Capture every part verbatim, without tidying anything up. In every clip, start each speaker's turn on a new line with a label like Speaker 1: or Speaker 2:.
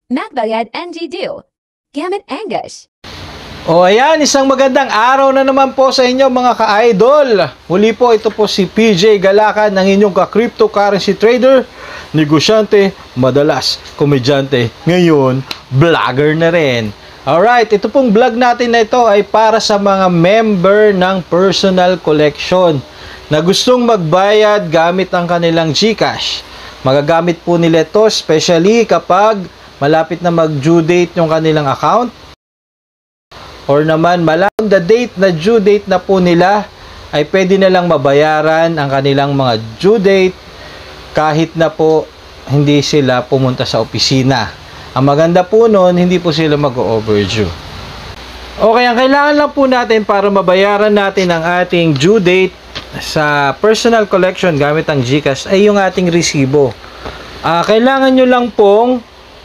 Speaker 1: Magbayad N G Deal. Gamit Angus.
Speaker 2: O ayan, isang magandang araw na naman po sa inyo mga ka-idol. Muli po, ito po si P J Galacan ng inyong ka-cryptocurrency trader, negosyante, madalas komedyante, ngayon vlogger na rin. Alright, ito pong vlog natin na ito ay para sa mga member ng personal collection na gustong magbayad gamit ang kanilang GCash. Magagamit po nila ito especially kapag malapit na mag-due date yung kanilang account, or naman malang the date na due date na po nila ay pwede na lang mabayaran ang kanilang mga due date kahit na po hindi sila pumunta sa opisina. Ang maganda po nun, hindi po sila mag-overdue. Okay, ang kailangan lang po natin para mabayaran natin ang ating due date sa personal collection gamit ang GCash ay yung ating resibo. Uh, kailangan nyo lang pong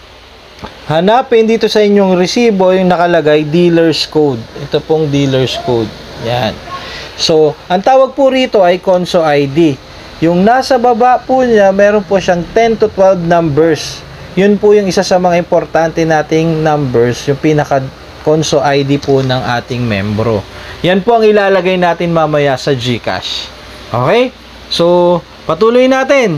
Speaker 2: hanapin dito sa inyong resibo yung nakalagay dealer's code. Ito pong dealer's code. Yan. So, ang tawag po rito ay Conso I D. Yung nasa baba po niya, meron po siyang ten to twelve numbers. Yun po yung isa sa mga importante nating numbers, yung pinaka Conso I D po ng ating membro. Yan po ang ilalagay natin mamaya sa GCash. Okay? So, patuloy natin.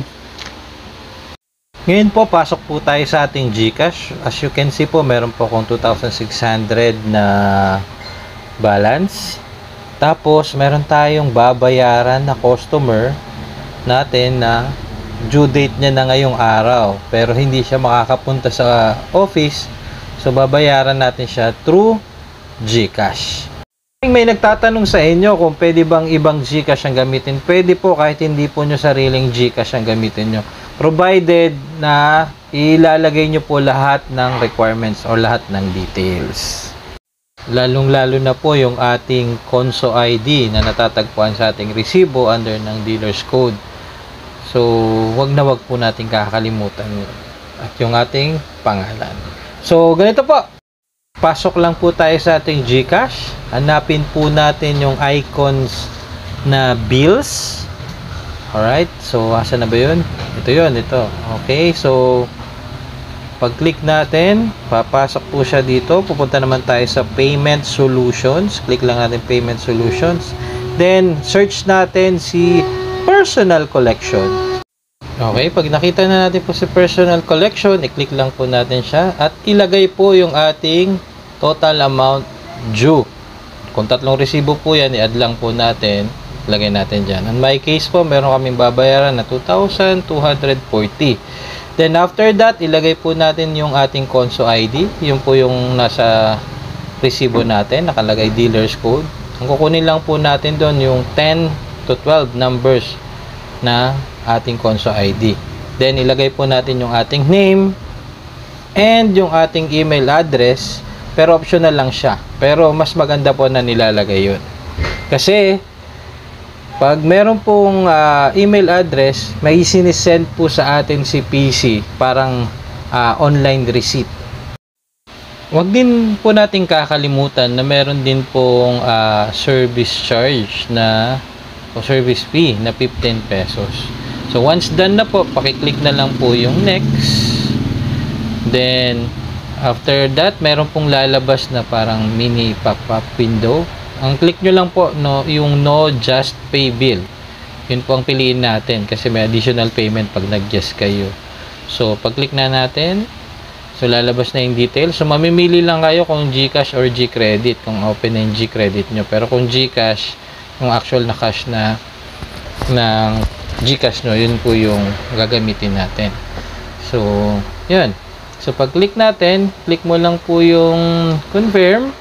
Speaker 2: Ngayon po, pasok po tayo sa ating GCash. As you can see po, meron po akong two thousand six hundred na balance. Tapos, meron tayong babayaran na customer natin na due date niya na ngayong araw. Pero hindi siya makakapunta sa office. So, babayaran natin siya through GCash. May nagtatanong sa inyo kung pwede bang ibang GCash ang gamitin. Pwede po kahit hindi po nyo sariling GCash ang gamitin nyo. Provided na ilalagay nyo po lahat ng requirements o lahat ng details. Lalong-lalo na po yung ating Conso I D na natatagpuan sa ating resibo under ng dealer's code. So, wag na wag po natin kakalimutan yun. At yung ating pangalan. So, ganito po. Pasok lang po tayo sa ating GCash. Hanapin po natin yung icons na bills. Alright, so asa na ba yun? Ito yun, ito. Okay, so pag-click natin, papasok po siya dito. Pupunta naman tayo sa Payment Solutions. Click lang natin Payment Solutions. Then, search natin si Personal Collection. Okay, pag nakita na natin po si Personal Collection, i-click lang po natin siya at ilagay po yung ating total amount due. Kung tatlong resibo po yan, i-add lang po natin. Lagay natin dyan. In my case po, meron kaming babayaran na two thousand two hundred forty. Then after that, ilagay po natin yung ating Conso I D. Yung po yung nasa resibo natin. Nakalagay dealer's code. Ang kukunin lang po natin doon yung ten to twelve numbers na ating Conso I D. Then ilagay po natin yung ating name and yung ating email address. Pero optional lang siya. Pero mas maganda po na nilalagay yun. Kasi pag meron pong uh, email address, may sinisend po sa atin si P C, parang uh, online receipt. Huwag din po natin kakalimutan na meron din pong uh, service charge na o service fee na fifteen pesos. So once done na po, pakiclick na lang po yung next. Then after that, meron pong lalabas na parang mini pop-up window. Ang click nyo lang po no, yung no just pay bill. Yun po ang piliin natin kasi may additional payment pag nag-just kayo. So, pag-click na natin, so lalabas na yung details. So, mamimili lang kayo kung GCash or GCredit, kung open na yung GCredit nyo. Pero kung GCash, yung actual na cash na ng GCash nyo, yun po yung gagamitin natin. So, yun. So, pag-click natin, click mo lang po yung confirm.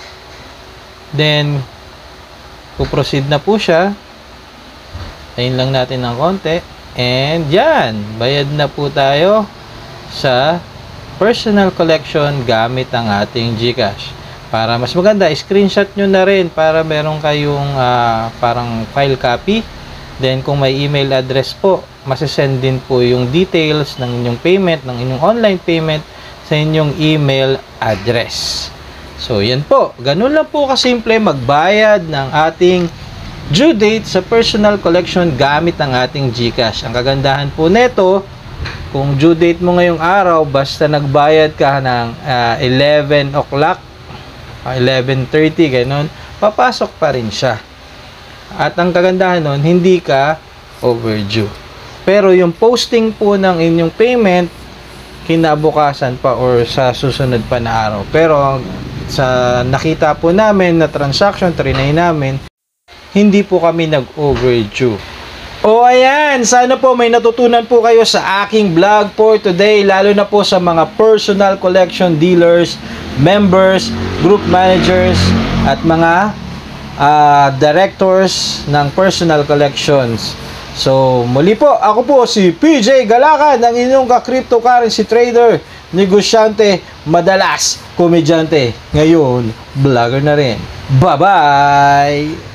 Speaker 2: Then, puproceed na po siya. Tayin lang natin ng konti. And yan, bayad na po tayo sa personal collection gamit ang ating GCash. Para mas maganda, screenshot nyo na rin para meron kayong uh, parang file copy. Then, kung may email address po, masisend din po yung details ng inyong payment, ng inyong online payment sa inyong email address. So, yan po. Ganun lang po kasimple magbayad ng ating due date sa personal collection gamit ang ating GCash. Ang kagandahan po neto, kung due date mo ngayong araw, basta nagbayad ka ng uh, eleven o'clock, uh, eleven thirty, ganun, papasok pa rin siya. At ang kagandahan nun, hindi ka overdue. Pero yung posting po ng inyong payment, kinabukasan pa or sa susunod pa na araw. Pero sa nakita po namin na transaction, trinay namin, hindi po kami nag-overdue. O ayan, sana po may natutunan po kayo sa aking vlog for today, lalo na po sa mga personal collection dealers, members, group managers, at mga uh, directors ng personal collections. So, muli po, ako po si P J Galacan, ang inyong ka-cryptocurrency trader, negosyante, madalas komedyante, ngayon vlogger na rin. Bye-bye!